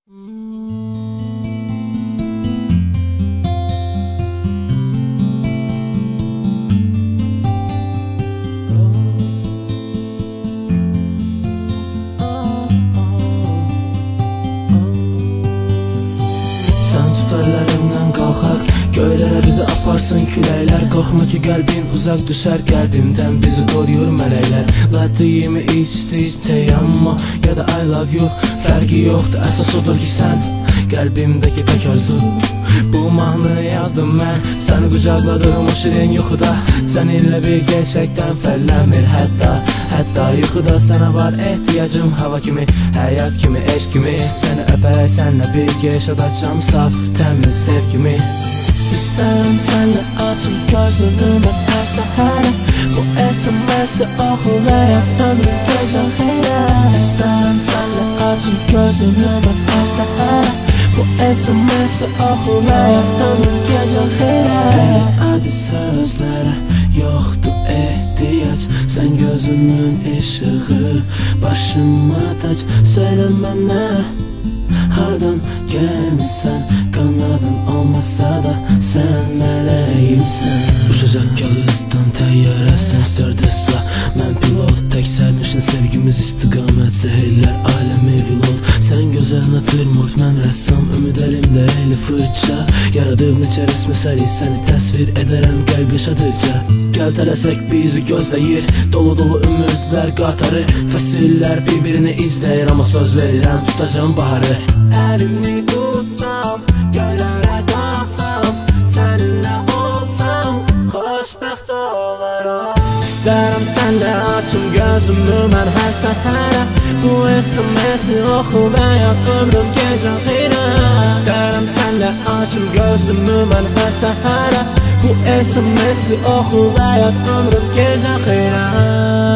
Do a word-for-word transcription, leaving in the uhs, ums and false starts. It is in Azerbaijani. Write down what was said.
Tutarlarımdan kalkak, göylere bizi aparsın küləklər. Korkma ki qəlbin uzak düşər qəlbimdən, bizi qoruyur mələklər. Latiyimi içdi istəyəmma ya da I love you, fərqi yoxdur, əsas odur ki sən qəlbimdəki tək arzu. Bu mahnını yazdım mən, səni qucaqladığım o şirin yuxuda. Səninlə bir gerçəkdən fərqlənmir hətta, hətta yuxuda sənə var ehtiyacım. Hava kimi, həyat kimi, eşq kimi, səni öpərək sənlə birgə yaşadacam saf, təmiz sevgimi. İstərəm sənlə açım gözümü mən hər səhərə, bu S M S-i oxu və ya ömrüm gecə xeyrə. İstərəm sənlə açım gözümü mən hər səhərə, bu S M S-i oxu və ya ömrüm gecə xeyrə. Qeyri adi sözlərə yoxdur ehtiyac, sən gözümün işığı, başıma tac. Söylə mənə hardan gəlmisən, qanadın olmasa da sən mələyimsən. Uçacaq kağızdan təyyarəsən stüardessa, mən pilot, tək sərnişin, sevgimiz istiqamət, səhirlər aləmi vilol. Sən gözəl natürmort, mən rəssam, ümid əlimdə eyni fırça. Yaradığım neçə rəsmi səri, səni təsvir edərəm qəlb yaşadıqca. Gəl tələsək bizi gözləyir, dolu dolu ümidlər qatarı. Fəsillər bir-birini izləyir, amma söz verirəm tutacam baharı. Əlini tutsam, göylərə qalxsam, səninlə olsam, xoşbəxt olaram. İstərəm sənlə açım gözümü mən hər səhərə, bu S M S-i oxu və ya ömrüm gecə xeyrə. İstərəm sənlə açım gözümü mən hər səhərə, bu S M S-i oxu və ya ömrüm gecə xeyrə.